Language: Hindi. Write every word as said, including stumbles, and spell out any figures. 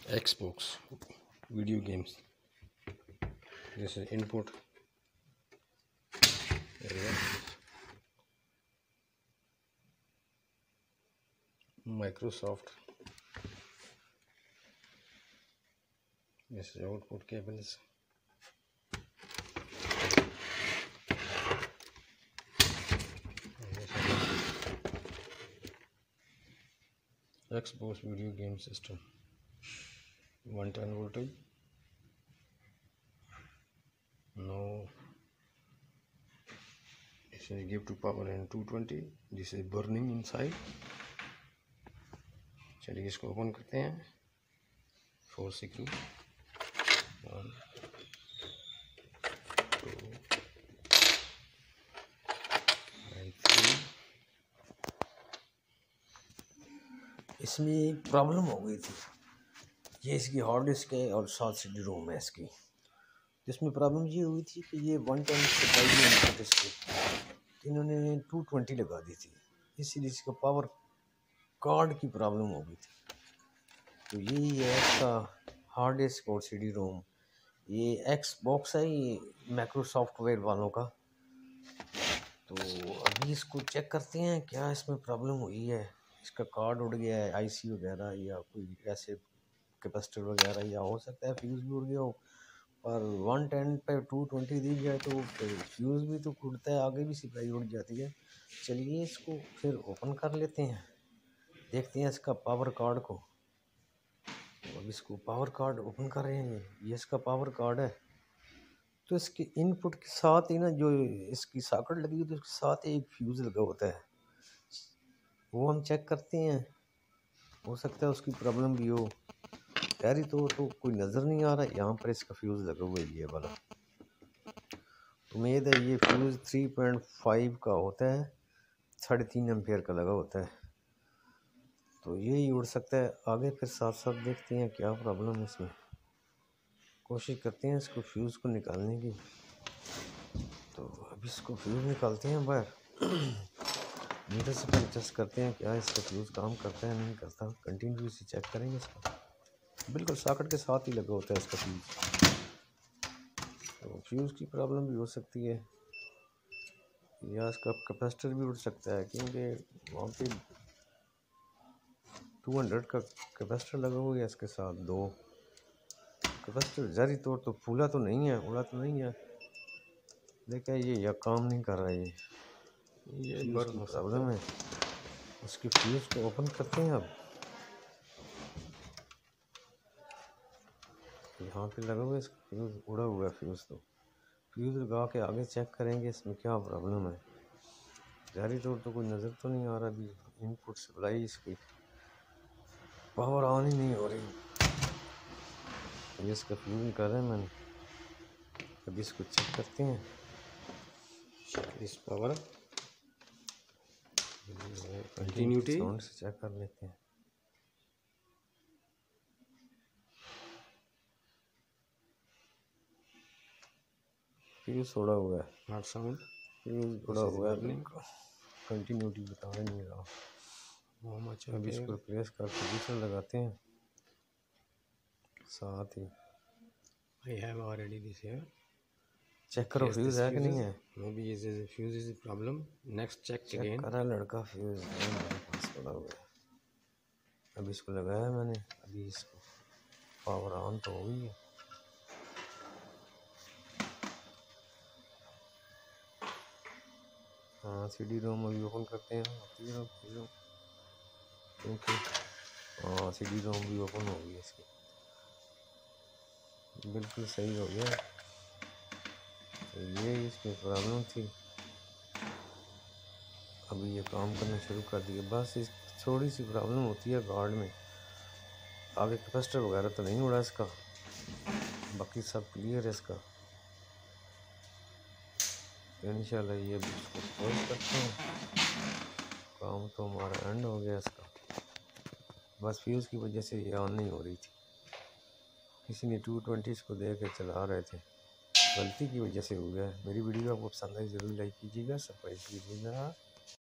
Xbox video games. This is input. There we go. Microsoft. This is output cables. Xbox video game system. one ten voltage. Now this is give to power and two twenty. This is burning inside. चलिए इसको ओपन करते हैं. Four six one two and three. इसमें प्रॉब्लम हो गई थी. ये इसकी हार्ड डिस्क है और सात सी डी रोम है इसकी. जिसमें प्रॉब्लम ये हुई थी कि ये वन टेन सप्लाई इसके इन्होंने टू ट्वेंटी लगा दी थी. इस सीरीज का पावर कार्ड की प्रॉब्लम हो गई थी. तो यही है इसका हार्ड डिस्क और सी डी रोम. ये एक्स बॉक्स है, ये मैक्रो सॉफ्टवेयर वालों का. तो अभी इसको चेक करते हैं क्या इसमें प्रॉब्लम हुई है. इसका कार्ड उड़ गया है, आईसी वगैरह, या कोई ऐसे कैपेसिटर वगैरह, या हो सकता है फ्यूज़ भी उड़ गया हो. पर वन टेन पे टू ट्वेंटी दी जाए तो फ्यूज़ भी तो उड़ता है, आगे भी सप्लाई उड़ जाती है. चलिए इसको फिर ओपन कर लेते हैं, देखते हैं इसका पावर कार्ड को. तो अब इसको पावर कार्ड ओपन कर रहे हैं. ये इसका पावर कार्ड है. तो इसके इनपुट के साथ ही ना जो इसकी सॉकेट लगी होती है उसके साथ ही एक फ्यूज़ लगा होता है. वो हम चेक करते हैं, हो सकता है उसकी प्रॉब्लम भी हो. गहरी तो तो कोई नज़र नहीं आ रहा. यहाँ पर इसका फ्यूज़ लगा हुआ है ये वाला. उम्मीद है ये फ्यूज़ थ्री पॉइंट फाइव का होता है, साढ़े तीन एम्पेयर का लगा होता है. तो यही उड़ सकता है. आगे फिर साथ साथ देखते हैं क्या प्रॉब्लम है इसमें. कोशिश करते हैं इसको फ्यूज़ को निकालने की. तो अब इसको फ्यूज़ निकालते हैं बाहर. मीटर से पहले टेस्ट करते हैं क्या इसका फ्यूज़ काम करता है नहीं करता. कंटिन्यूसली चेक करेंगे इसको. बिल्कुल सॉकेट के साथ ही लगा होता है इसका फ्यूज़. तो फ्यूज़ की प्रॉब्लम भी हो सकती है, या इसका कैपेसिटर भी उड़ सकता है, क्योंकि वहाँ पे टू हंड्रेड का कैपेसिटर लगा हुआ है इसके साथ. दो कैपेसिटर जारी तौर तो फूला तो नहीं है, उड़ा तो नहीं है, लेकिन ये या काम नहीं कर रहा है. ये ये फ्यूज़ की प्रॉब्लम है. उसकी फ्यूज़ को ओपन करते हैं. अब यहाँ पे लगा हुआ है इसका फ्यूज़, उड़ा हुआ है फ्यूज़. तो फ्यूज़ लगा के आगे चेक करेंगे इसमें क्या प्रॉब्लम है. जारी तौर तो कोई नज़र तो नहीं आ रहा. अभी इनपुट सप्लाई इसकी पावर ऑन ही नहीं हो रही. ये इसका फ्यूज़ निकाला है मैंने. अभी इसको चेक करते हैं. इस पावर कंटिन्यूटी साउंड से चेक कर लेते हैं. फ्यूज़ उड़ा हुआ है. Not sound. फ्यूज़ उड़ा हुआ है. कंटिन्यूटी बता नहीं रहा. अभी इसको रिप्लेस करके दूसरा लगाते हैं साथ ही. I have already this here. Check करो फ्यूज़ है कि नहीं है. Maybe this is a fuse is a problem. Next check check again. करा लड़का फ्यूज़ है मेरे पास पड़ा हुआ है. अभी इसको लगाया मैंने. अभी इसको पावर ऑन तो हो गई है. हाँ सी डी रोम अभी ओपन करते हैं. क्योंकि हाँ सी डी रोम भी ओपन हो गई है इसकी. बिल्कुल सही हो गया. तो ये इसमें प्रॉब्लम थी. अभी ये काम करना शुरू कर दिया. बस इस थोड़ी सी प्रॉब्लम होती है गार्ड में. आगे कैपेसिटर वगैरह तो नहीं उड़ा इसका, बाकी सब क्लियर है इसका. इंशाल्लाह ये इसको क्लोज करते हैं. काम तो हमारा एंड हो गया इसका. बस फ्यूज़ की वजह से ये ऑन नहीं हो रही थी. किसी ने टू ट्वेंटी इसको दे के चला रहे थे, गलती की वजह से हो गया. मेरी वीडियो आपको पसंद आई ज़रूर लाइक कीजिएगा, सब्सक्राइब कीजिएगा.